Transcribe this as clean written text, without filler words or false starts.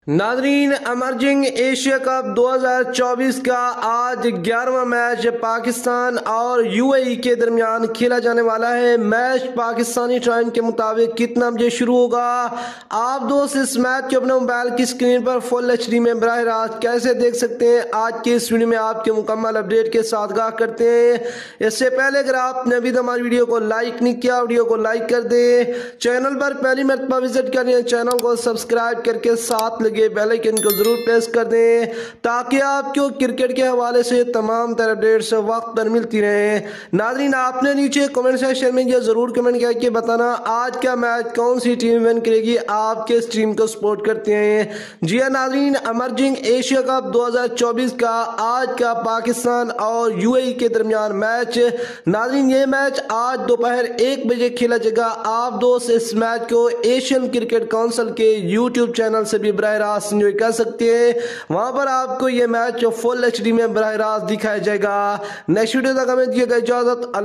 नाजरीन, emerging Asia cup 2024 का आज 11वां मैच पाकिस्तान और यूएई के दरमियान खेला जाने वाला है। मैच पाकिस्तानी टाइम के मुताबिक कितना बजे शुरू होगा? आप दोस्त इस मैच को अपने मोबाइल की स्क्रीन पर फुल एचडी में बराह रास्त कैसे देख सकते हैं, आज के इस वीडियो में आपके मुकम्मल अपडेट के साथ आगाह करते हैं। इससे पहले अगर आपने अभी तक हमारी वीडियो को लाइक नहीं किया, वीडियो को लाइक कर दें। चैनल पर पहली मरतबा विजिट कर रहे हैं, चैनल को सब्सक्राइब करके साथ लगे बेल आइकन को जरूर प्रेस कर दें ताकि आपको क्रिकेट के हवाले से तमाम तरह अपडेट्स वक्त पर मिलती रहे। नाजरीन, आपने नीचे कमेंट सेक्शन में ये जरूर कमेंट करके बताना आज का मैच कौन सी टीम विन करेगी, आप किस टीम को सपोर्ट करते हैं। जी हां नाजरीन, एमर्जिंग एशिया कप 2024 का आज का पाकिस्तान और यूएई के दरमियान मैच। नाजरीन, ये मैच आज दोपहर 1 बजे खेला जाएगा। आप दोस्त इस मैच को एशियन क्रिकेट काउंसिल के यूट्यूब चैनल से भी बराह रास्त एंजॉय कर सकते हैं। वहां पर आपको ये मैच फुल एचडी में बराह रास्त दिखाया जाएगा। नेक्स्ट वीडियो तक हमें दिएगा इजाजत।